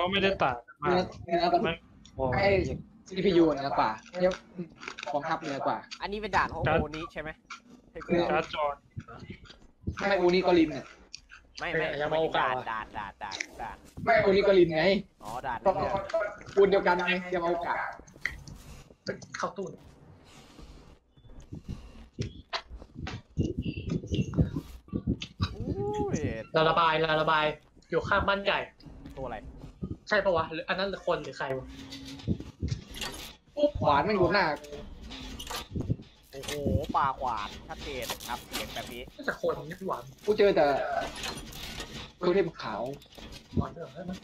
ไม่ได้ต่างมากมันไอ้ CPU เหนือกว่าเนี่ยของทับเหนือกว่าอันนี้เป็นด่านของโอนี้ใช่ไหมการ์ดจอไม่โอนิกอลินเนี่ยไม่ด่านไม่โอนิกอลินไงอ๋อด่านปูนเดียวกันไงยามาโอกะเข้าตู้เราระบายอยู่ข้างบ้านใหญ่ตัวอะไรใช่ปะวะหรืออันนั้นคนหรือใครวะขวานไม่รู้หน้าโอ้โหปลาขวานชัดเจนครับเสียงแบบนี้น่าจะคนนี่หวานกูเจอแต่ตัวเทพขาวหวานได้ไหม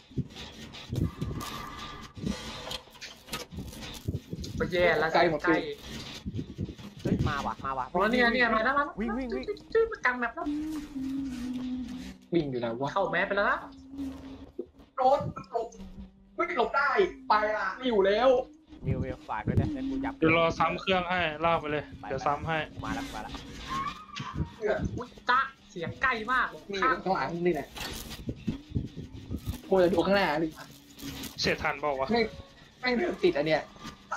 ไปแย่แล้วไกลหมดเลยเฮ้ยมาว่ะอ๋อเนี่ยมาแล้ววิ่งมันกลางแบบแล้ววิ่งอยู่ไหนวะเข้าแมสไปแล้วนะรถไม่หลบได้ไปละไม่อยู่แล้วมิวฝากด้วยนะให้กูจับเดี๋ยวรอซ้ำเครื่องให้ลากไปเลยเดี๋ยวซ้ำให้มาแล้วอุ้ยจ้าเสียงใกล้มากนี่ข้างหลังนี่แหละโอ้ยดูข้างหน้าดิเสียทันบอกว่าไม่ติดอันเนี้ย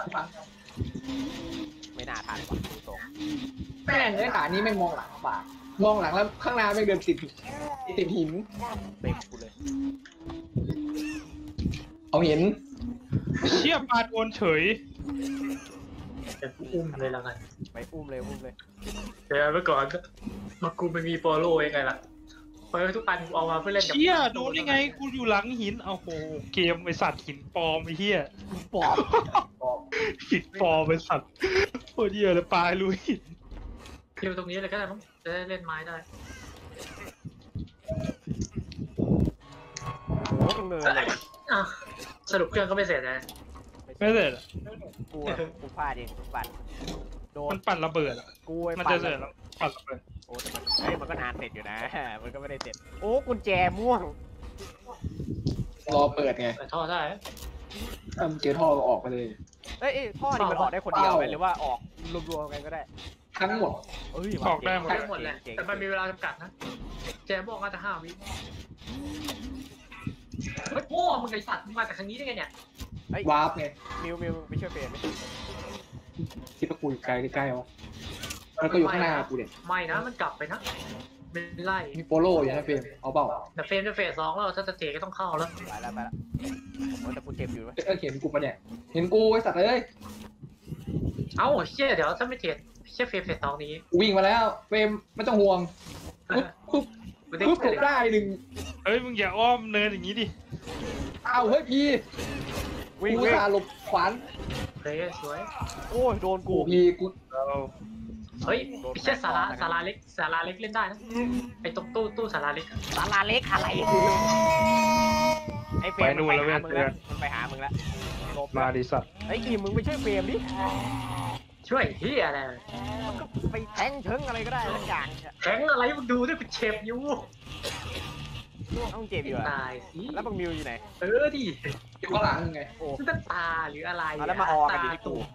ไม่น่าทันว่ะดูตรงแม่งเลยขานี้ไม่มองหลังป่ามองหลังแล้วข้างหน้าไม่เดินติดหินเต็มกูเลยเอาเห็นเชี่ยปาดโอนเฉยจะอุ้มเลยแล้วกันไปอุ้มเลยเดี๋ยวเมื่อก่อนก็มากูไม่มีโปโลยังไงล่ะเปิดทุกอันกูเอามาเพื่อเล่นเชี่ยโดนยังไงกูอยู่หลังหินเอาโหเกมไอสัตว์หินปลอมไอเหี้ยปลอมหินปลอมไอสัตว์โคตรเหี้ยเลยปลายลุยหินเที่ยวตรงนี้เลยก็ได้มั้งจะได้เล่นไม้ได้โอ้ตรงเนินเลยสรุปเครื่องก็ไม่เสร็จเลยไม่เสร็จกูพลาดเองปั่นโดนมันปั่นระเบิดอ่ะมันจะเสร็จแล้วปั่นระเบิดโอ้แต่มันก็นานเสร็จอยู่นะมันก็ไม่ได้เสร็จโอ้กุญแจม่วงรอเปิดไงท่อได้เจอท่อออกไปเลยเอ้ยท่อนี่มันออกได้คนเดียวไหมหรือว่าออกรวมๆกันก็ได้ทั้งหมดออกได้หมดแหละแต่มันมีเวลาจำกัดนะแจมบอกว่าจะ5 วิเฮ้ยโง่มึงไอสัตว์มาจากทางนี้ได้ไงเนี่ยวาร์ปไงมิวไปช่วยเฟรมไหมคิดว่ากูอยู่ไกลใกล้ๆวะแล้วก็อยู่ข้างหน้ากูเด็ดไม่นะมันกลับไปนะไม่ไล่มีโปโลอยู่นะเฟรมเอาเปล่าแต่เฟรมจะเฟส 2แล้วถ้าจะเตะก็ต้องเข้าแล้วไปแล้วแต่กูเจ็บอยู่ไหมเห็นกูปะเนี่ยเห็นกูไอสัตว์เลยเอ้าเชี่ยเดี๋ยวถ้าไม่เตะเชี่ยเฟรมเฟส 2นี้วิ่งมาแล้วเฟรมไม่ต้องห่วงปุ๊บได้หนึ่งเฮ้ยมึงอย่าอ้อมเนินอย่างนี้ดิเอาเฮ้ยพี่วิ่งตาหลบขวานเฮ้ยสวยโอ้ยโดนกูพี่กูเฮ้ยพี่เช่ศาลาเล็กเล่นได้นะไอ้ตรงตู้ศาลาเล็กอะไรไอ้เฟรมมันไปหามึงแล้วมาดิสัตว์ไอ้กีมึงไปช่วยเฟรมดิช่วยที่อะไรไปแทงเชิงอะไรก็ได้ทุกอย่างแทงอะไรมึงดูด้วยเป็นเชฟยูต้องเจ็บอยู่ตายสิแล้วบังมิวอยู่ไหนดิอยู่ข้างหลังไงโอ้ตั้งตาหรืออะไรแล้วมาออกกันอยู่ที่ตู้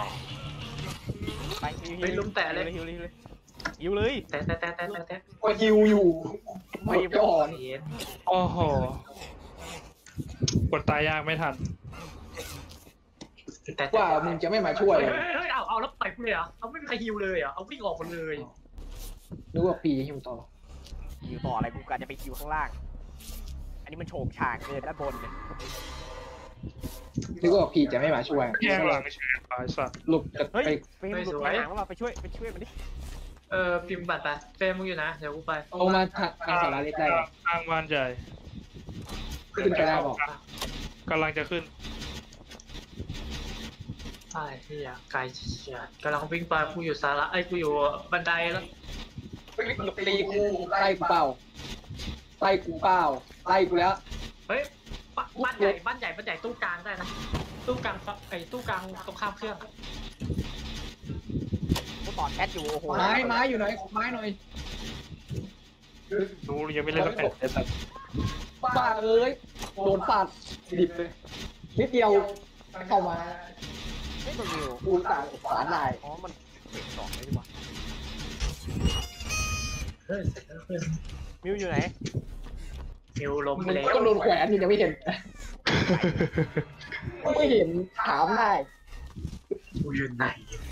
ไปลุ้มแต่เลยหิวเลยแต่ก็หิวอยู่ไม่ยอมโอ้โหกดตายยากไม่ทันแต่ว่ามึงจะไม่มาช่วยเฮ้ยเอาแล้วไปเลยเอาไม่มีใครฮิวเลยเอาวิ่งออกคนเลยนึกว่าปีฮิวต่ออะไรกูการจะไปฮิวข้างล่างอันนี้มันโฉกฉากเกินด้านบนเลยนึกว่าพี่จะไม่มาช่วยแย่งหลังเฉยๆสัตว์หลุดเฮ้ยเฟรมหลุดไปหางว่าไปช่วยมันดิพิมพ์บัตรไปเฟรมมึงอยู่นะเดี๋ยวกูไปเอามาทางสาราเล็กได้ทางบ้านใหญ่ขึ้นไปได้บอกกำลังจะขึ้นใช่ที่อยากไกลเฉียดกำลังวิ่งไปกูอยู่ศาลากูอยู่บันไดแล้วตีกูไล่กูเปล่าไล่กูแล้วเฮ้ยบ้านใหญ่ตู้กลางได้นะตู้กลางตู้กลางตรงข้ามเครื่องกูต่อแคทอยู่โอ้โหไม้อยู่ไหนไม้หน่อยดูยังไม่เล่นแล้วแต่บ้าเอ้ยโดนฟาดดิบเลยนิดเดียวเข้ามาไม่ต้องมิวกูต่างขวานได้อ๋อมันสองเลยดีกว่ามิวอยู่ไหนมิวล้มเลยก็โดนแขวนนี่ยังไม่เห็นไม่เห็นถามได้กูอยู่ไหน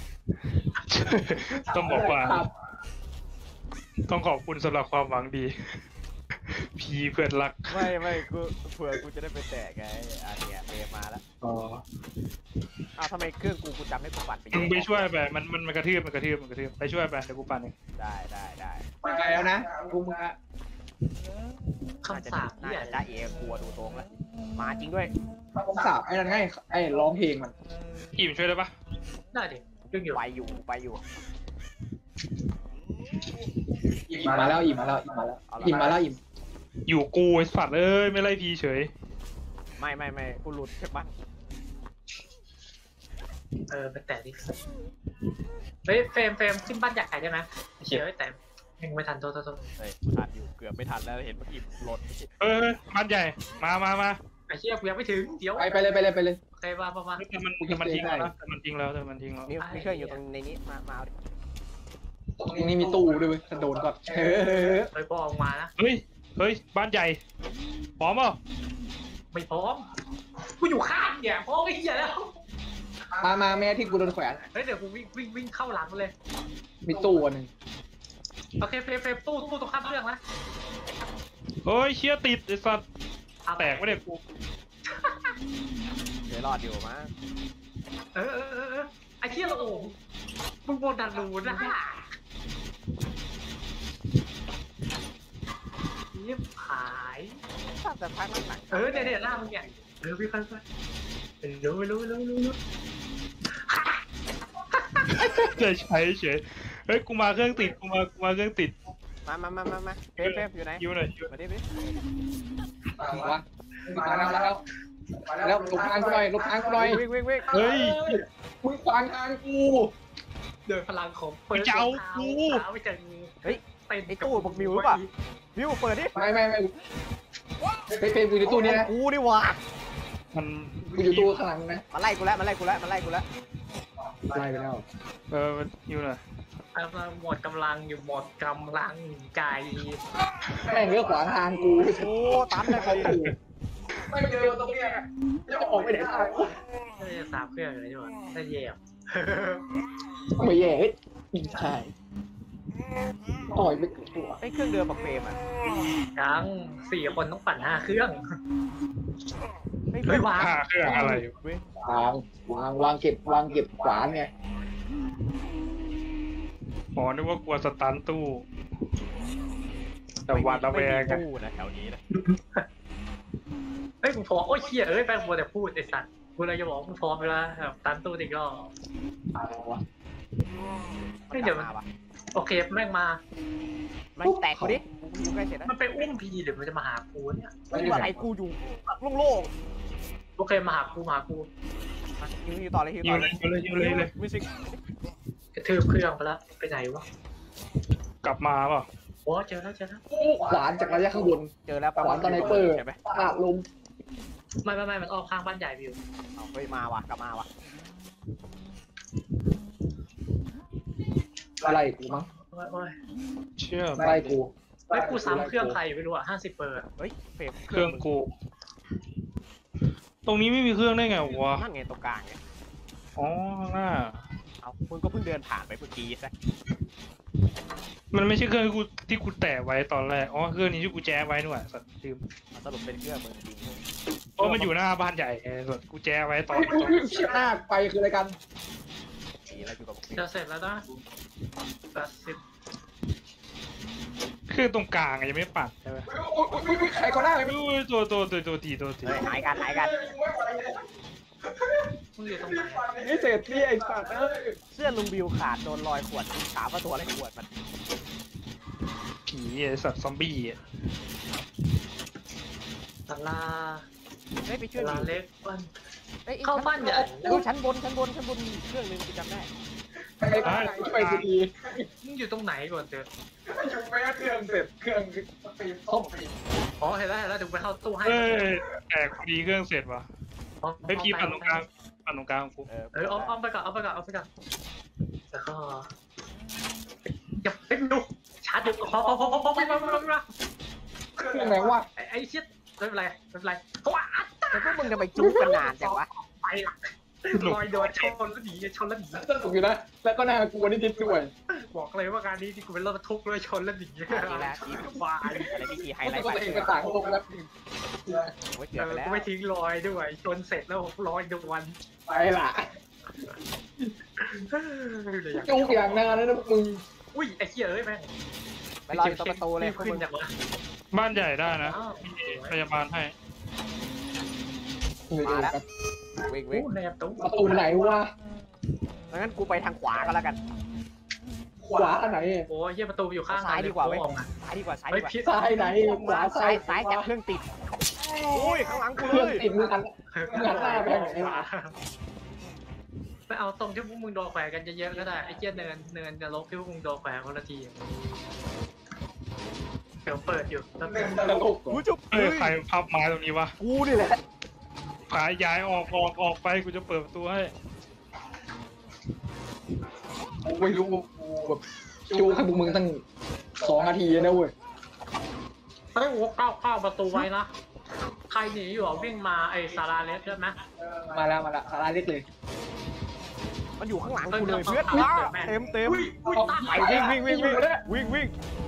ต้องบอกว่าครับต้องขอบคุณสำหรับความหวังดี พีเพื่อนรักไม่กูเผื่อกูจะได้ไปแตะไงอันเนี้ยเฟรมมาแล้วอ๋ออ้าวทำไมเครื่องกูจำให้กูปัดไปมึงไปช่วยไปมันกระทืบไปช่วยไปเดี๋ยวกูปั่นเองได้ไปแล้วนะกูมาคำสาปน่าเนี่ยจะจ้าเอกลัวดูตรงแล้วมาจริงด้วยผมสาบไอ้นั่นไงไอ้ร้องเพลงมันอิ่มช่วยได้ปะได้ดิยังอยู่ไปอยู่อิ่มมาแล้วอิ่มมาแล้วอิ่มมาแล้วอิ่มมาแล้วอิ่มอยู่กูไอ้สัตว์เอ้ยไม่ไล่พีเฉยไม่กูหลุดใช่ปะไปแตะดิเฮ้ยเฟรมขึ้นบ้านใหญ่ได้ไหมเชียร์แต่ยังไม่ทันโทษเฮ้ยทันอยู่เกือบไม่ทันแล้วเห็นเมื่อกี้หล่นเอ้ยบ้านใหญ่มาไอ้เชียร์กูยังไม่ถึงเดี๋ยวไปเลยโอเคว่าประมาณแต่มันทิ้งแล้วแต่มันทิ้งแล้วนี่มีเครื่องอยู่ตรงในนี้มาเอาดิตรงนี้มีตู้ด้วยเว้ยถ้าโดนก็ไปบอกออกมานะเฮ้ยบ้านใหญ่พร้อมเปล่าไม่พร้อมกูอยู่ข้างเนี่ยพร้อมไอ้เหี้ยแล้วมาแม่ที่กูโดนแขวนเฮ้ยเดี๋ยวกูวิ่งเข้าหลังเลยมีตู้อันหนึ่งโอเคเฟรมตู้ตรงข้ามเครื่องนะเฮ้ยเชี่ยติดไอ้สัตว์เอาแตกไม่ได้กูเดี๋ยวรอดอยู่มั้งเออไอ้เชี่ยละโอ้มึงโดนดันรูนะเยี่ยมหายทราบแต่พักหลังเนี่ยหน้ามึงเนี่ยพี่ค่อยๆรู้ใช้เฉยเฮ้ยกูมาเครื่องติดกูมาเครื่องติดมาเฟรมอยู่ไหนยิ้วหน่อยมาดิวะมาแล้วลบทางกูหน่อยวิ่งเฮ้ยมึงขวางทางกูโดยพลังของเปิดเจ้ากูไม่เจองูเฮ้ยไอ้ตู้บอกมิวหรือเปล่ามิวเปิดดิไม่ไปเพลงกูอยู่ตู้นี้นะกูดิวะมันกูอยู่ตู้ข้างหลังนะมาไล่กูแล้วไล่ไปแล้วมันยิ้วหน่อยหมดกำลังอยู่หมดกำลังใจแม่งเลือกขวางทางกูโอ้ตันเลยพอดีไม่เจอตรงเนี้ยจะออกไปไหนได้น่าจะสามเครื่องเลยใช่ไหมได้เย่ไม่แย่เฮ้ยใช่ต่อยไปตัวไอ้เครื่องเดิมบอกเฟรมอ่ะยัง4 คนต้องปั่น5 เครื่องไม่เฮ้ยวางค่าเครื่องอะไรเว้ยวางเก็บขวานไงอ๋อนึกว่ากลัวสตันตู้ แต่หวาดระแวงไม่มีตู้นะแถวนี้นะเฮ้ยกูพร้อมโอ้ยเชี่ยแป้งบัวแต่พูดไอ้สัตว์กูเลยจะบอกกูพร้อมไปแล้วตันตู้อีกรอบ เดี๋ยวมาปะโอเคแม่งมามันแตกเขาดิกูใกล้เสร็จแล้วมันไปอุ้มพีเดี๋ยวมันจะมาหากูเนี่ยไม่ว่าอะไรกูอยู่โล่งโอเคมาหากูๆฮิวต่อเลยยิ้วเลยมิสิกกระทืบเครื่องไปแล้วไปไหนวะกลับมาเปล่าโอ้เจอแล้วขวานจากระยะข้างบนเจอแล้วขวานตอนไนเปอร์ใช่ไหมปาดลมไม่มันออกข้างบ้านใหญ่วิวเอาเฮ้ยมาว่ะกลับมาว่ะอะไรกูมั้งโอ้ยเชื่ออะไรกูเฮ้ยกูซ้ำเครื่องใครไม่รู้อ่ะ50 เปอร์เฮ้ยเฟรมเครื่องกู ตรงนี้ไม่มีเครื่องได้ไงวะนั่นไงตรงกลางไงอ๋อข้างหน้าเอามึงก็เพิ่งเดินผ่านไปเมื่อกี้ซะมันไม่ใช่เครื่องที่กูแตะไว้ตอนแรก อ๋อเครื่องนี้ที่กูแจ้ไว้นี่หว่าสัตว์ลืมสรุปเป็นเครื่องมึงจริงเพราะมันอยู่หน้าบ้านใหญ่ไงสัตว์กูแจ้ไว้ตอนเชี่ยหน้าไปคืออะไรกันดีแล้วอยู่กับผมจะเสร็จแล้วนะ80 เครื่องตรงกลางอะยังไม่ปัดใช่ไหมใครก็ได้อุ้ยตัวทีเฮ้ยหายกันมึงอยู่ตรงไหนนี่เศษที่ไอ้สัตว์เอ้ยเสื้อลุงบิวขาดโดนรอยขวดถามว่าตัวอะไรขวดมันผีไอ้สัตว์ซอมบี้อะศาลาเฮ้ยไปช่วยศาลาบิวเล็กบ้านเฮ้ยเข้าบ้านใหญ่ดูชั้นบนเครื่องนึงกูจำได้ไปดีมึงอยู่ตรงไหนก่อนเถอะอยู่ไปเครื่องเสร็จเครื่องต้มอ๋อเห็นแล้วถึงไปเข้าตู้ให้เอ้ยแตกพอดีเครื่องเสร็จว่ะไอ้พีปั่นตรงกลางของกูเอาไปก่อนแล้วก็อย่าเป็นดูชาร์จอยู่พอไปเครื่องไหนวะไอ้เชี่ยไม่เป็นไรว้าตาแต่พวกมึงทำไมจุ๊กกันนานจังวะไปละลอยโดนชนแล้วหนีชนแล้วหนีสนุกอยู่นะแล้วก็น่ากลัวนิดๆด้วยบอกเลยว่าการนี้ที่กูเป็นรถบรรทุกเลยชนแล้วหนีนี่แหละที่วายอะไรที่ไฮไลแล้วท์ก็ไปตัวเองไปต่างโลกแล้วโอ้ยเกือบไปแล้วกูไม่ทิ้งรอยด้วยชนเสร็จแล้วลอยโดนไปละจุกอย่างนานแล้วนะมึงอุ้ยไอ้เหี้ยเอ้ยแม่งไปรออยู่ตรงประตูเลยพวกขึ้มึนงจากวะบ้านใหญ่ได้นะอ้าวมีพยาบาลให้มาแล้ววิ่งโอ้วิ่งแนบตู้ประตูไหนวะงั้นกูไปทางขวาก็แล้วกันขวาอันไหนโอ้ยเหี้ยประตูอยู่ข้างซ้ายดีกว่าเว้ยออกมาซ้ายดีกว่าซ้ายเฮ้ดียกว่าพิษซ้ายไหนขวาซ้ายซ้ายจากเครื่องติดโอ้ยข้างหลังกูเคเลรื่องยติดมือกันหันหน้าไปไหนวะไปเอาตรงที่พวกมึงโดนแขวนกันเยอะๆก็ได้ไอ้เจี๊ยเนินจะลบที่พวกมึงโดนแขวนคนละทีเดี๋ยวเปิดอยู่แล้วเป็นตลกกูจุ๊บใครพับไม้ตรงนี้วะกูนี่แหละพายย้ายออกไปกูจะเปิดประตูให้กูไม่รู้กูแบบจูให้พวกมึงตั้ง2 นาทีนะเว้ยเฮ้ยโอ้เข้าประตูไว้นะใครหนีอยู่อ่ะวิ่งมาไอ้ซาราเลสใช่ไหมมาแล้วสาราเล็กเลยมันอยู่ข้างหลังกูเลยเพื่อนเต็มเต็มอุ้ยตายวิ่งวิ่งวิ่งวิ่งวิ่งวิ่ง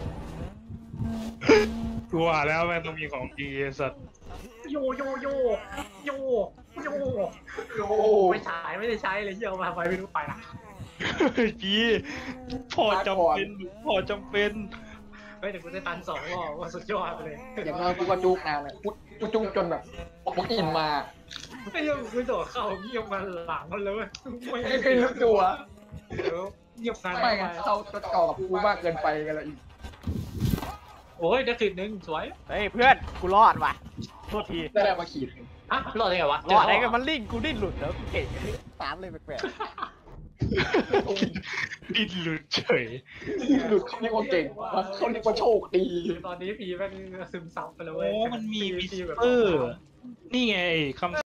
กูว่าแล้วแม่งต้องมีของดีไอ้สัตว์โยโยโยโยโยโอ้ไม่ใช้ไม่ได้ใช้เลยเยี่ยมาไปไม่รู้ไปละจีพอจำเป็นจำเป็นเฮ้ยแต่กูได้ตัน2 รอบว่าสุดยอดไปเลยอย่างน้อยกูก็จุกนานเลยกูจุกจนแบบพวกอินมาไอ้เหี้ยังกูโดดเข้าเงียบมาหลังมันเลยไม่ไม่รู้ตัวเงียบกันไม่งั้นเขาจะก่อกับกูมากเกินไปกันแล้วอีกโอ้ยได้ขีดหนึ่งสวยเฮ้ยเพื่อนกูรอดว่ะโทษทีได้มาขีดอ่ะรอดได้ไงวะรอดไอ้กันมันลิ่งกูดิ้นหลุดแล้วกูเก่งตามเลยแปลกดิ้นหลุดเฉยหลุดเขาเรียกว่าเก่งเขาเรียกว่าโชคดีตอนนี้พีแม่งซึมซับไปเลยโอ้เว้ยมันมีวิพีสแบบเปอร์นี่ไงคำ